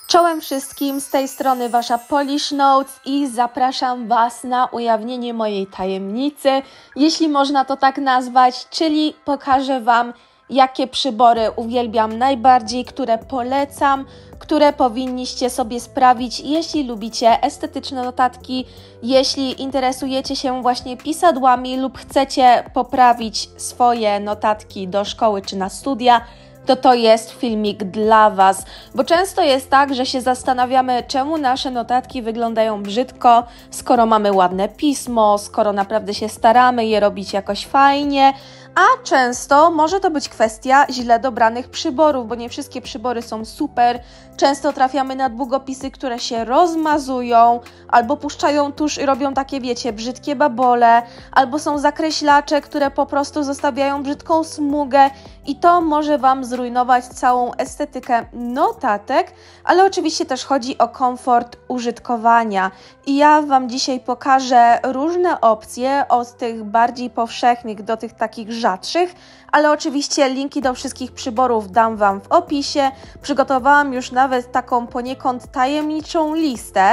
Czołem wszystkim, z tej strony Wasza Polish Notes i zapraszam Was na ujawnienie mojej tajemnicy, jeśli można to tak nazwać, czyli pokażę Wam, jakie przybory uwielbiam najbardziej, które polecam, które powinniście sobie sprawić, jeśli lubicie estetyczne notatki, jeśli interesujecie się właśnie pisadłami lub chcecie poprawić swoje notatki do szkoły czy na studia, to jest filmik dla Was, bo często jest tak, że się zastanawiamy, czemu nasze notatki wyglądają brzydko, skoro mamy ładne pismo, skoro naprawdę się staramy je robić jakoś fajnie, a często może to być kwestia źle dobranych przyborów, bo nie wszystkie przybory są super. Często trafiamy na długopisy, które się rozmazują, albo puszczają tusz i robią takie, wiecie, brzydkie babole, albo są zakreślacze, które po prostu zostawiają brzydką smugę i to może Wam zrujnować całą estetykę notatek, ale oczywiście też chodzi o komfort użytkowania. I ja Wam dzisiaj pokażę różne opcje, od tych bardziej powszechnych do tych takich rzadszych, ale oczywiście linki do wszystkich przyborów dam Wam w opisie. Przygotowałam już nawet taką poniekąd tajemniczą listę,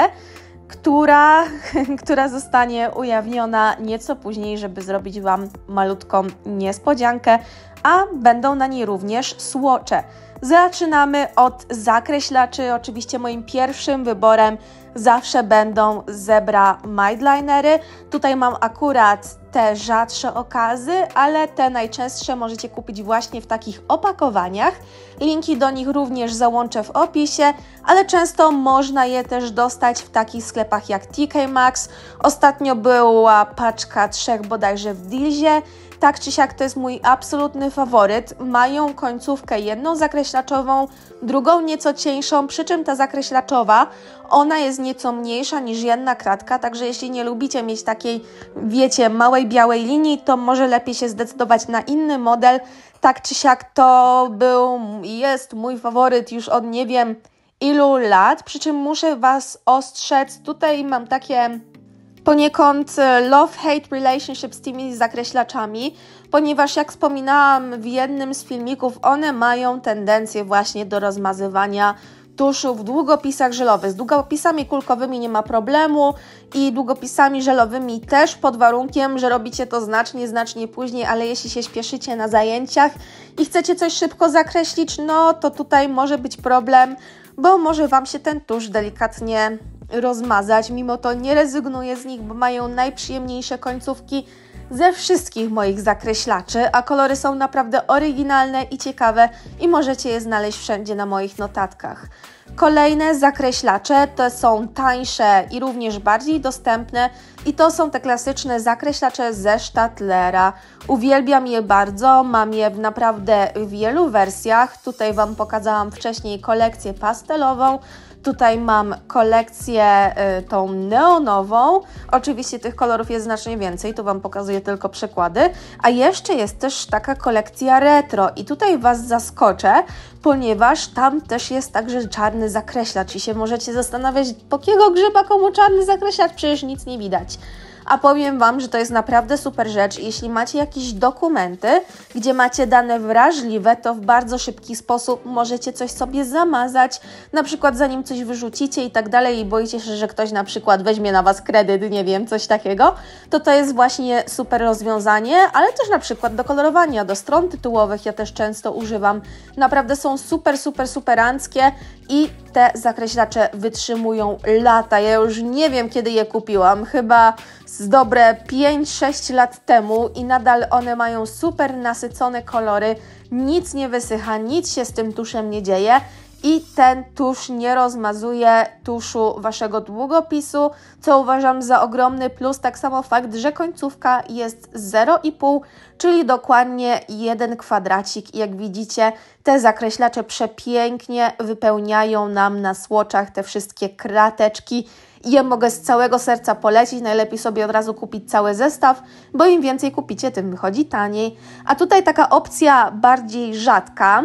która zostanie ujawniona nieco później, żeby zrobić Wam malutką niespodziankę, a będą na niej również swatche. Zaczynamy od zakreślaczy. Oczywiście moim pierwszym wyborem zawsze będą Zebra Mildlinery. Tutaj mam akurat te rzadsze okazy, ale te najczęstsze możecie kupić właśnie w takich opakowaniach. Linki do nich również załączę w opisie, ale często można je też dostać w takich sklepach jak TK Maxx. Ostatnio była paczka 3 bodajże w Dilzie. Tak czy siak to jest mój absolutny faworyt. Mają końcówkę jedną zakreślaczową, drugą nieco cieńszą, przy czym ta zakreślaczowa, ona jest nieco mniejsza niż jedna kratka, także jeśli nie lubicie mieć takiej, wiecie, małej białej linii, to może lepiej się zdecydować na inny model. Tak czy siak to był i jest mój faworyt już od nie wiem ilu lat, przy czym muszę Was ostrzec, tutaj mam takie poniekąd love-hate relationship z tymi zakreślaczami, ponieważ jak wspominałam w jednym z filmików, one mają tendencję właśnie do rozmazywania tuszu w długopisach żelowych. Z długopisami kulkowymi nie ma problemu i długopisami żelowymi też, pod warunkiem, że robicie to znacznie później, ale jeśli się śpieszycie na zajęciach i chcecie coś szybko zakreślić, no to tutaj może być problem, bo może Wam się ten tusz delikatnie rozmazać. Mimo to nie rezygnuję z nich, bo mają najprzyjemniejsze końcówki ze wszystkich moich zakreślaczy, a kolory są naprawdę oryginalne i ciekawe i możecie je znaleźć wszędzie na moich notatkach. Kolejne zakreślacze to są tańsze i również bardziej dostępne i to są te klasyczne zakreślacze ze Staedtlera. Uwielbiam je bardzo, mam je w naprawdę wielu wersjach. Tutaj Wam pokazałam wcześniej kolekcję pastelową. Tutaj mam kolekcję tą neonową. Oczywiście tych kolorów jest znacznie więcej, tu Wam pokazuję tylko przykłady. A jeszcze jest też taka kolekcja retro i tutaj Was zaskoczę, ponieważ tam też jest także czarny zakreślacz i się możecie zastanawiać, po jakiego grzyba komu czarny zakreślacz, przecież nic nie widać. A powiem Wam, że to jest naprawdę super rzecz. Jeśli macie jakieś dokumenty, gdzie macie dane wrażliwe, to w bardzo szybki sposób możecie coś sobie zamazać, na przykład zanim coś wyrzucicie i tak dalej i boicie się, że ktoś na przykład weźmie na Was kredyt, nie wiem, coś takiego, to jest właśnie super rozwiązanie, ale też na przykład do kolorowania, do stron tytułowych ja też często używam. Naprawdę są superanckie i te zakreślacze wytrzymują lata. Ja już nie wiem, kiedy je kupiłam, chyba z dobre 5-6 lat temu i nadal one mają super nasycone kolory, nic nie wysycha, nic się z tym tuszem nie dzieje i ten tusz nie rozmazuje tuszu Waszego długopisu, co uważam za ogromny plus. Tak samo fakt, że końcówka jest 0,5, czyli dokładnie 1 kwadracik. Jak widzicie, te zakreślacze przepięknie wypełniają nam na swatchach te wszystkie krateczki. I ja mogę z całego serca polecić, najlepiej sobie od razu kupić cały zestaw, bo im więcej kupicie, tym wychodzi taniej. A tutaj taka opcja bardziej rzadka,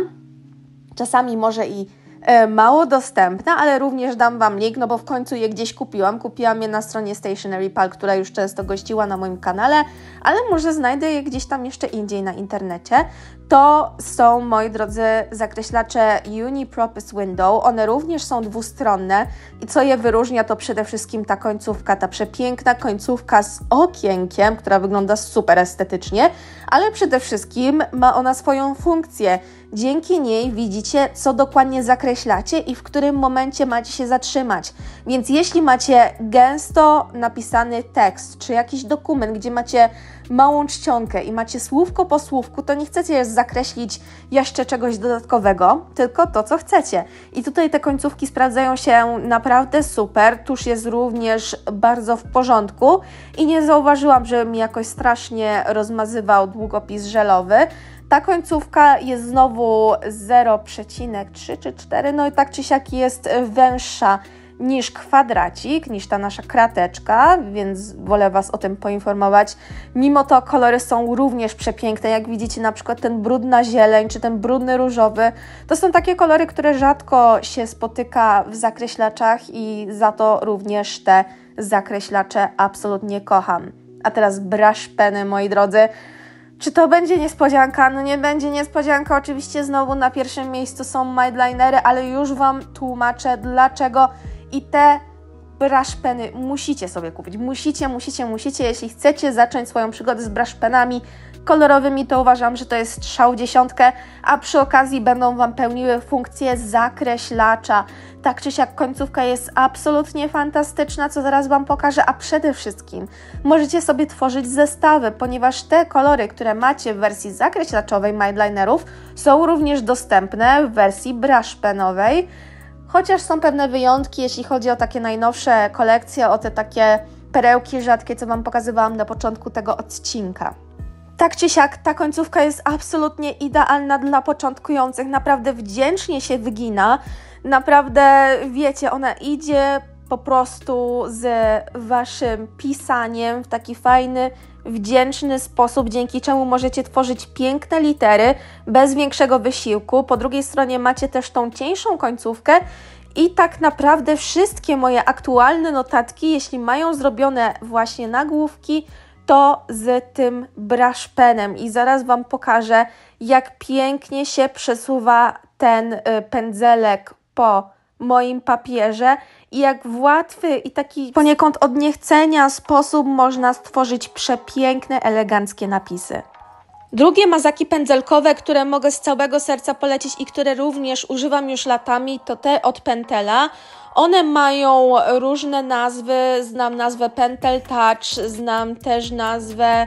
czasami może i mało dostępna, ale również dam Wam link, no bo w końcu je gdzieś kupiłam. Kupiłam je na stronie Stationery Pal, która już często gościła na moim kanale, ale może znajdę je gdzieś tam jeszcze indziej na internecie. To są, moi drodzy, zakreślacze Uni Propus Window. One również są dwustronne i co je wyróżnia, to przede wszystkim ta końcówka, ta przepiękna końcówka z okienkiem, która wygląda super estetycznie, ale przede wszystkim ma ona swoją funkcję. Dzięki niej widzicie, co dokładnie zakreślacie i w którym momencie macie się zatrzymać. Więc jeśli macie gęsto napisany tekst, czy jakiś dokument, gdzie macie małą czcionkę i macie słówko po słówku, to nie chcecie zakreślić jeszcze czegoś dodatkowego, tylko to, co chcecie. I tutaj te końcówki sprawdzają się naprawdę super. Tusz jest również bardzo w porządku i nie zauważyłam, że mi jakoś strasznie rozmazywał długopis żelowy. Ta końcówka jest znowu 0,3 czy 4, no i tak czy siak jest węższa niż kwadracik, niż ta nasza krateczka, więc wolę Was o tym poinformować. Mimo to kolory są również przepiękne, jak widzicie na przykład ten brudna zieleń, czy ten brudny różowy. To są takie kolory, które rzadko się spotyka w zakreślaczach i za to również te zakreślacze absolutnie kocham. A teraz brush peny, moi drodzy. Czy to będzie niespodzianka? No nie będzie niespodzianka. Oczywiście znowu na pierwszym miejscu są mindlinery, ale już Wam tłumaczę dlaczego. I te brush peny musicie sobie kupić. Musicie. Jeśli chcecie zacząć swoją przygodę z brush penami kolorowymi, to uważam, że to jest strzał w dziesiątkę, a przy okazji będą Wam pełniły funkcję zakreślacza. Tak czy siak końcówka jest absolutnie fantastyczna, co zaraz Wam pokażę, a przede wszystkim możecie sobie tworzyć zestawy, ponieważ te kolory, które macie w wersji zakreślaczowej mindlinerów, są również dostępne w wersji brush penowej. Chociaż są pewne wyjątki, jeśli chodzi o takie najnowsze kolekcje, o te takie perełki rzadkie, co Wam pokazywałam na początku tego odcinka. Tak czy siak, ta końcówka jest absolutnie idealna dla początkujących, naprawdę wdzięcznie się wygina, naprawdę, wiecie, ona idzie po prostu z Waszym pisaniem w taki fajny, wdzięczny sposób, dzięki czemu możecie tworzyć piękne litery bez większego wysiłku. Po drugiej stronie macie też tą cieńszą końcówkę i tak naprawdę wszystkie moje aktualne notatki, jeśli mają zrobione właśnie nagłówki, to z tym brush penem i zaraz Wam pokażę, jak pięknie się przesuwa ten pędzelek po moim papierze i jak w łatwy i taki poniekąd od niechcenia sposób można stworzyć przepiękne, eleganckie napisy. Drugie mazaki pędzelkowe, które mogę z całego serca polecić i które również używam już latami, to te od Pentela. One mają różne nazwy, znam nazwę Pentel Touch, znam też nazwę,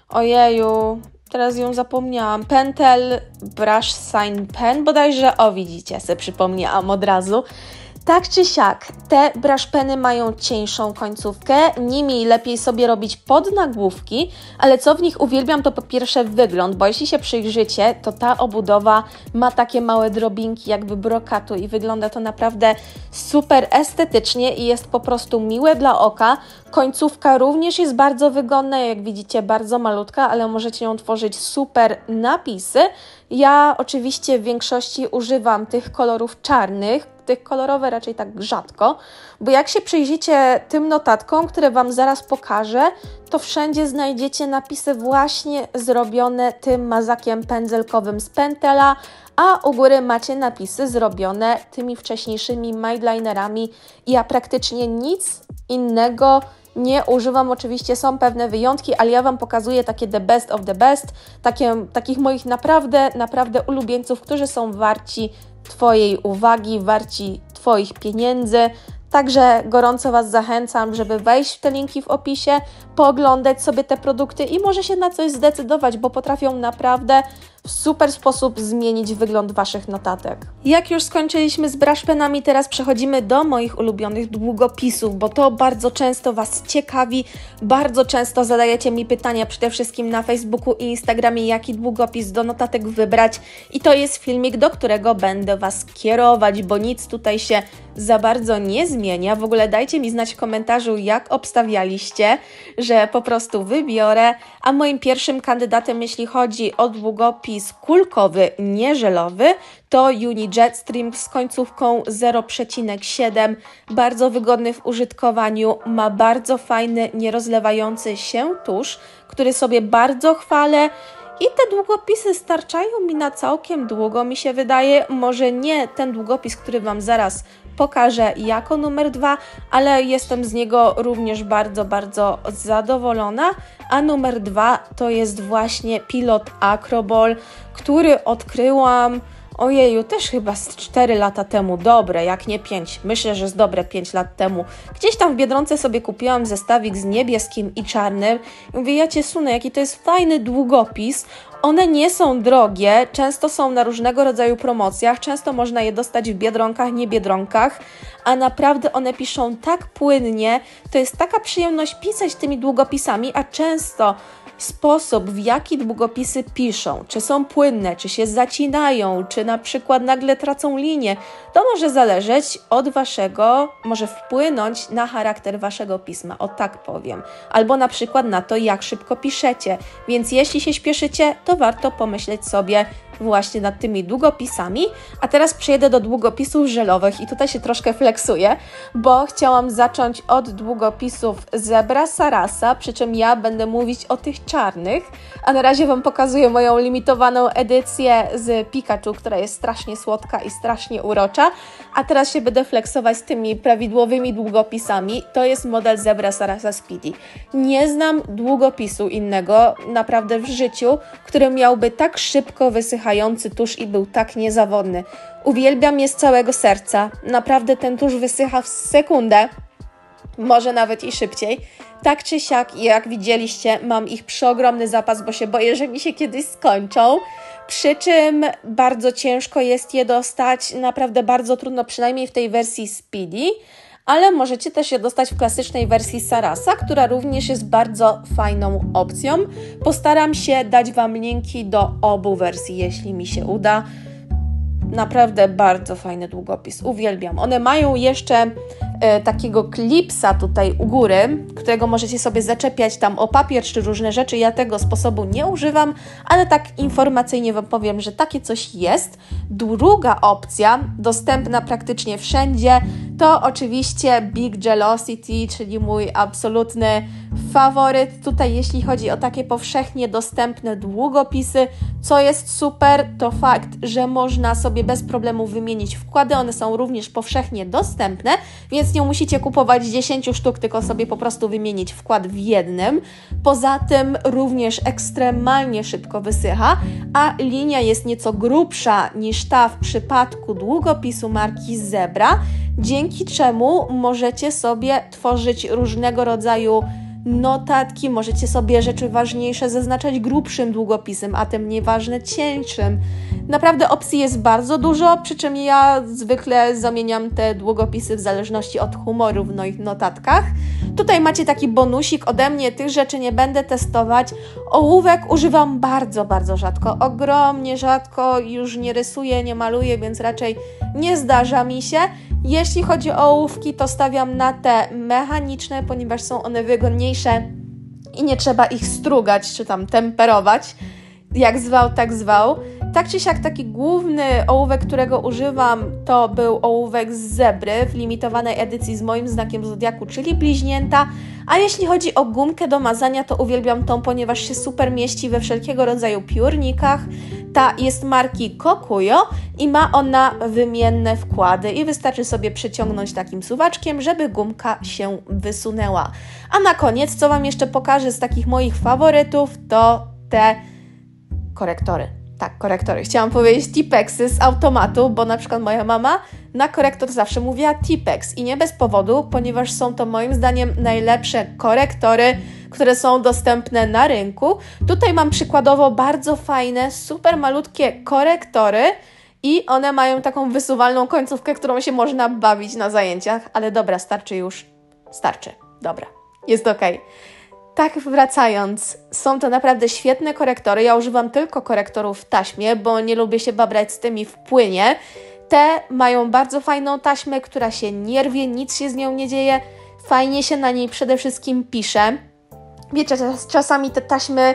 ojeju, teraz ją zapomniałam, Pentel Brush Sign Pen, bodajże, o widzicie, sobie przypomniałam od razu. Tak czy siak, te brush peny mają cieńszą końcówkę, nimi lepiej sobie robić podnagłówki, ale co w nich uwielbiam, to po pierwsze wygląd, bo jeśli się przyjrzycie, to ta obudowa ma takie małe drobinki jakby brokatu i wygląda to naprawdę super estetycznie i jest po prostu miłe dla oka. Końcówka również jest bardzo wygodna, jak widzicie, bardzo malutka, ale możecie ją tworzyć super napisy. Ja oczywiście w większości używam tych kolorów czarnych, tych kolorowe raczej tak rzadko, bo jak się przyjrzycie tym notatkom, które Wam zaraz pokażę, to wszędzie znajdziecie napisy właśnie zrobione tym mazakiem pędzelkowym z Pentela, a u góry macie napisy zrobione tymi wcześniejszymi mindlinerami. Ja praktycznie nic innego nie używam, oczywiście są pewne wyjątki, ale ja Wam pokazuję takie the best of the best, takich moich naprawdę ulubieńców, którzy są warci Twojej uwagi, warci Twoich pieniędzy. Także gorąco Was zachęcam, żeby wejść w te linki w opisie, pooglądać sobie te produkty i może się na coś zdecydować, bo potrafią naprawdę w super sposób zmienić wygląd Waszych notatek. Jak już skończyliśmy z brush penami, teraz przechodzimy do moich ulubionych długopisów, bo to bardzo często Was ciekawi, bardzo często zadajecie mi pytania, przede wszystkim na Facebooku i Instagramie, jaki długopis do notatek wybrać i to jest filmik, do którego będę Was kierować, bo nic tutaj się za bardzo nie zmienia. W ogóle dajcie mi znać w komentarzu, jak obstawialiście, że po prostu wybiorę, a moim pierwszym kandydatem, jeśli chodzi o długopis kulkowy, nie żelowy, to Uni Jetstream z końcówką 0,7, bardzo wygodny w użytkowaniu, ma bardzo fajny, nierozlewający się tusz, który sobie bardzo chwalę. I te długopisy starczają mi na całkiem długo, mi się wydaje, może nie ten długopis, który Wam zaraz pokażę jako numer 2, ale jestem z niego również bardzo, bardzo zadowolona. A numer 2 to jest właśnie Pilot Acroball, który odkryłam, ojeju, też chyba z 4 lata temu, dobre, jak nie 5, myślę, że z dobre 5 lat temu. Gdzieś tam w Biedronce sobie kupiłam zestawik z niebieskim i czarnym i mówię, ja Cię sunę, jaki to jest fajny długopis. One nie są drogie, często są na różnego rodzaju promocjach, często można je dostać w Biedronkach, nie Biedronkach, a naprawdę one piszą tak płynnie, to jest taka przyjemność pisać tymi długopisami, a często sposób, w jaki długopisy piszą, czy są płynne, czy się zacinają, czy na przykład nagle tracą linię, to może zależeć od może wpłynąć na charakter Waszego pisma, o tak powiem, albo na przykład na to, jak szybko piszecie, więc jeśli się śpieszycie, to warto pomyśleć sobie właśnie nad tymi długopisami, a teraz przejdę do długopisów żelowych i tutaj się troszkę flexuję, bo chciałam zacząć od długopisów Zebra Sarasa, przy czym ja będę mówić o tych czarnych, a na razie Wam pokazuję moją limitowaną edycję z Pikachu, która jest strasznie słodka i strasznie urocza, a teraz się będę flexować z tymi prawidłowymi długopisami. To jest model Zebra Sarasa Speedy. Nie znam długopisu innego, naprawdę w życiu, który miałby tak szybko wysychający tusz i był tak niezawodny. Uwielbiam je z całego serca, naprawdę ten tusz wysycha w sekundę, może nawet i szybciej. Tak czy siak, jak widzieliście, mam ich przeogromny zapas, bo się boję, że mi się kiedyś skończą. Przy czym bardzo ciężko jest je dostać, naprawdę bardzo trudno, przynajmniej w tej wersji Speedy, ale możecie też je dostać w klasycznej wersji Sarasa, która również jest bardzo fajną opcją. Postaram się dać Wam linki do obu wersji, jeśli mi się uda. Naprawdę bardzo fajny długopis, uwielbiam. One mają jeszcze takiego klipsa tutaj u góry, którego możecie sobie zaczepiać tam o papier czy różne rzeczy. Ja tego sposobu nie używam, ale tak informacyjnie Wam powiem, że takie coś jest. Druga opcja, dostępna praktycznie wszędzie, to oczywiście Big Gelosity, czyli mój absolutny faworyt. Tutaj jeśli chodzi o takie powszechnie dostępne długopisy, co jest super, to fakt, że można sobie bez problemu wymienić wkłady. One są również powszechnie dostępne, więc nie musicie kupować 10 sztuk, tylko sobie po prostu wymienić wkład w jednym. Poza tym również ekstremalnie szybko wysycha, a linia jest nieco grubsza niż ta w przypadku długopisu marki Zebra, dzięki czemu możecie sobie tworzyć różnego rodzaju notatki, możecie sobie rzeczy ważniejsze zaznaczać grubszym długopisem, a te mniej ważne cieńszym. Naprawdę opcji jest bardzo dużo, przy czym ja zwykle zamieniam te długopisy w zależności od humoru w moich notatkach. Tutaj macie taki bonusik ode mnie, tych rzeczy nie będę testować. Ołówek używam bardzo, bardzo rzadko, ogromnie rzadko, już nie rysuję, nie maluję, więc raczej nie zdarza mi się. Jeśli chodzi o ołówki, to stawiam na te mechaniczne, ponieważ są one wygodniejsze i nie trzeba ich strugać czy tam temperować, jak zwał, tak zwał. Tak czy siak taki główny ołówek, którego używam, to był ołówek z Zebry w limitowanej edycji z moim znakiem zodiaku, czyli bliźnięta. A jeśli chodzi o gumkę do mazania, to uwielbiam tą, ponieważ się super mieści we wszelkiego rodzaju piórnikach. Ta jest marki Kokuyo i ma ona wymienne wkłady i wystarczy sobie przyciągnąć takim suwaczkiem, żeby gumka się wysunęła. A na koniec, co Wam jeszcze pokażę z takich moich faworytów, to te korektory. Tak, korektory. Chciałam powiedzieć Tipexy z automatu, bo na przykład moja mama na korektor zawsze mówiła Tipex i nie bez powodu, ponieważ są to moim zdaniem najlepsze korektory, które są dostępne na rynku. Tutaj mam przykładowo bardzo fajne, super malutkie korektory i one mają taką wysuwalną końcówkę, którą się można bawić na zajęciach, ale dobra, starczy już. Starczy. Dobra. Jest okej. Tak wracając, są to naprawdę świetne korektory. Ja używam tylko korektorów w taśmie, bo nie lubię się babrać z tymi w płynie. Te mają bardzo fajną taśmę, która się nie rwie, nic się z nią nie dzieje. Fajnie się na niej przede wszystkim pisze. Wiecie, czasami te taśmy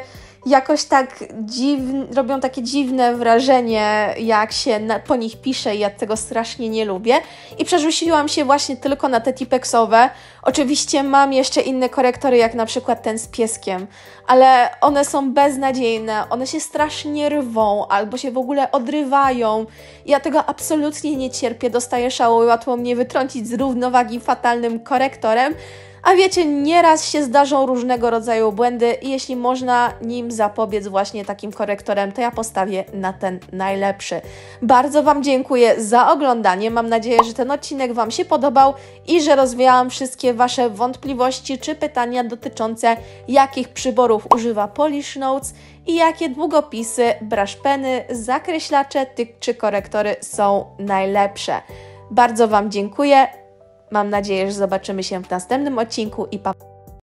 jakoś tak robią takie dziwne wrażenie, jak się po nich pisze i ja tego strasznie nie lubię. I przerzuciłam się właśnie tylko na te tipexowe. Oczywiście mam jeszcze inne korektory, jak na przykład ten z pieskiem, ale one są beznadziejne, one się strasznie rwą albo się w ogóle odrywają. Ja tego absolutnie nie cierpię, dostaję szału i łatwo mnie wytrącić z równowagi fatalnym korektorem. A wiecie, nieraz się zdarzą różnego rodzaju błędy i jeśli można nim zapobiec właśnie takim korektorem, to ja postawię na ten najlepszy. Bardzo Wam dziękuję za oglądanie. Mam nadzieję, że ten odcinek Wam się podobał i że rozwiałam wszystkie Wasze wątpliwości czy pytania dotyczące jakich przyborów używa Polish Notes i jakie długopisy, brush peny, zakreślacze czy korektory są najlepsze. Bardzo Wam dziękuję. Mam nadzieję, że zobaczymy się w następnym odcinku i pa!